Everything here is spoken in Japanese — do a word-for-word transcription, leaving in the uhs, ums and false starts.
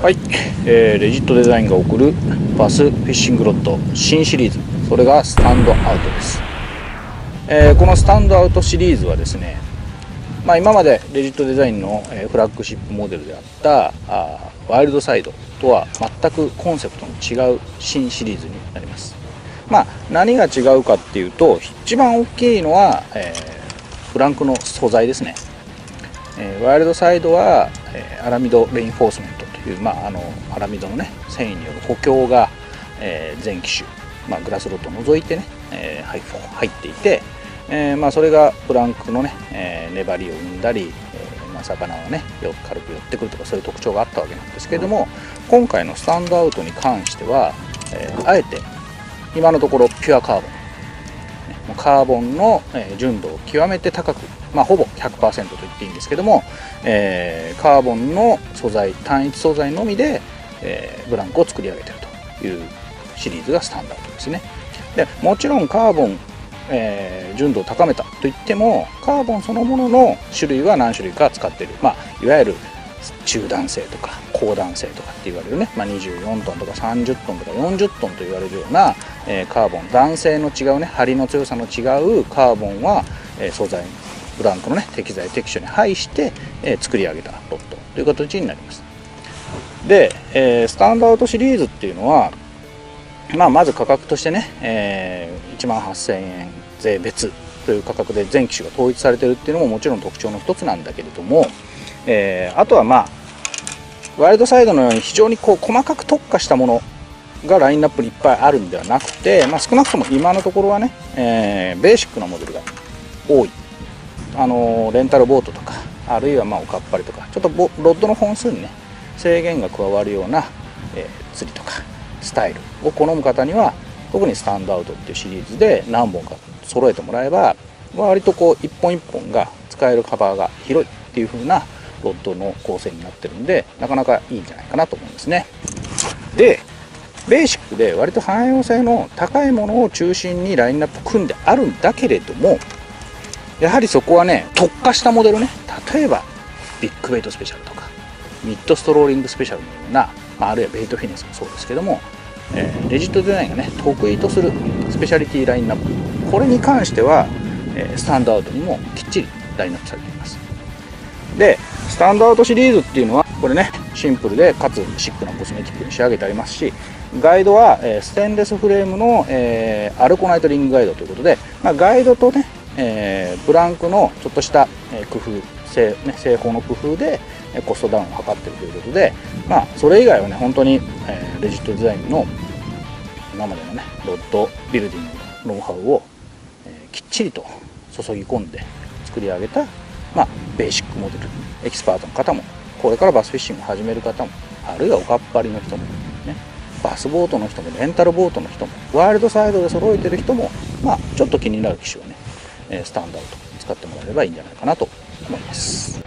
はい、えー、レジットデザインが送るバスフィッシングロッド新シリーズ、それがスタンドアウトです。えー、このスタンドアウトシリーズはですね、まあ、今までレジットデザインのフラッグシップモデルであったあワイルドサイドとは全くコンセプトの違う新シリーズになります。まあ、何が違うかっていうと、一番大きいのは、えー、フランクの素材ですね。えー、ワイルドサイドは、えー、アラミドレインフォースメントという、まあ、あのアラミドの、ね、繊維による補強が、えー、全機種、まあ、グラスロッドを除いてね、えー、入っていて、えーまあ、それがフランクのね、えー、粘りを生んだり、えーまあ、魚がね軽く寄ってくるとか、そういう特徴があったわけなんですけれども、今回のスタンドアウトに関しては、えー、あえて今のところピュアカーボン、カーボンの純度を極めて高く、まあ、ほぼ ひゃくパーセント と言っていいんですけども、えー、カーボンの素材、単一素材のみで、えー、ブランコを作り上げているというシリーズがスタンダードですね。でもちろんカーボン、えー、純度を高めたといっても、カーボンそのものの種類は何種類か使っている、まあ、いわゆる中弾性とか高弾性とかって言われるね、まあ、にじゅうよんトンとかさんじゅっトンとかよんじゅっトンと言われるような、えー、カーボン、弾性の違うね、張りの強さの違うカーボンは、えー、素材ブランコのね適材適所に配して、えー、作り上げたロッドという形になります。で、えー、スタンドアウトシリーズっていうのは、まあ、まず価格としてね、えー、いちまんはっせんえん税別という価格で全機種が統一されているっていうのももちろん特徴の一つなんだけれども、えー、あとはまあワイルドサイドのように非常にこう細かく特化したものがラインナップにいっぱいあるんではなくて、まあ、少なくとも今のところはね、えー、ベーシックなモデルが多い、あのー、レンタルボートとか、あるいはまあおかっぱりとか、ちょっとロッドの本数にね制限が加わるような、えー、釣りとかスタイルを好む方には、特にスタンドアウトっていうシリーズで何本か揃えてもらえば、割とこう一本一本が使える幅が広いっていう風なロッドの構成になってるんで、なかなかいいんじゃないかなと思うんですね。で、ベーシックで割と汎用性の高いものを中心にラインナップ組んであるんだけれども、やはりそこはね特化したモデルね、例えばビッグベイトスペシャルとかミッドストローリングスペシャルのような、まあ、あるいはベイトフィネスもそうですけども、えー、レジットデザインがね得意とするスペシャリティラインナップ、これに関しては、えー、スタンドアウトにもきっちりラインナップされています。で、スタンドアウトシリーズっていうのはこれねシンプルでかつシックなコスメティックに仕上げてありますし、ガイドは、えー、ステンレスフレームの、えー、アルコナイトリングガイドということで、まあ、ガイドとね、えー、ブランクのちょっとした、えー、工夫製、ね、製法の工夫でコストダウンを図っているということで、まあ、それ以外はね本当に、えー、レジットデザインの今までのねロッドビルディングのノウハウを、えー、きっちりと注ぎ込んで作り上げた、まあ、ベーシックモデル、エキスパートの方も、これからバスフィッシングを始める方も、あるいはおかっぱりの人も、ね、バスボートの人もレンタルボートの人もワイルドサイドで揃えてる人も、まあ、ちょっと気になる機種をねスタンドアウト使ってもらえればいいんじゃないかなと思います。